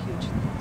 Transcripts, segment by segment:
huge thing.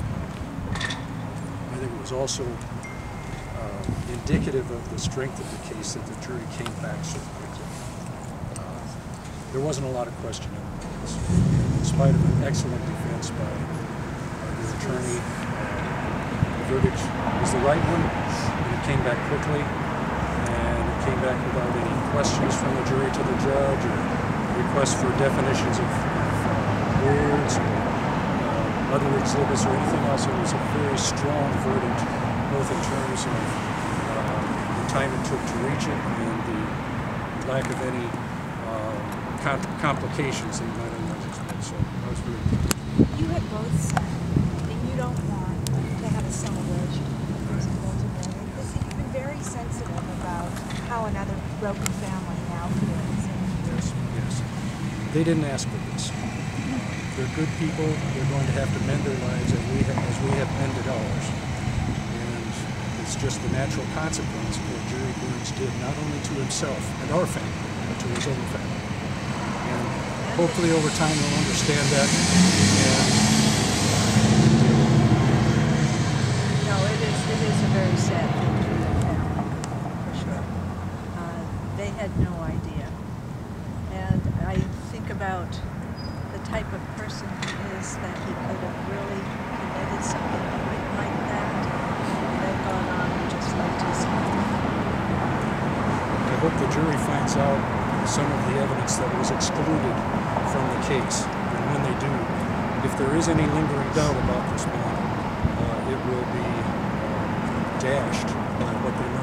I think it was also indicative of the strength of the case that the jury came back so quickly. There wasn't a lot of questioning on this. In spite of an excellent defense by the attorney, the verdict was the right one, and it came back quickly, and it came back without any questions from the jury to the judge or requests for definitions of words or other exhibits or anything else. It was a very strong verdict, both in terms of the time it took to reach it and the lack of any complications that you might otherwise expect. So I was really pleased. You had both said that you don't want to have a celebration because of multiple, because you've been very sensitive about how another broken family now feels. Yes, yes. They didn't ask for this. They're good people. They're going to have to mend their lives as we have mended ours. And it's just the natural consequence of what Jerry Burns did, not only to himself and our family, but to his own family. And hopefully over time they'll understand that. And no, it is a very sad thing for the family, for sure. They had no idea. And I think about the type of person he is, that he could have really committed something like that, and then gone on and just lived his life. I hope the jury finds out some of the evidence that was excluded from the case. And when they do, if there is any lingering doubt about this man, it will be dashed by what they know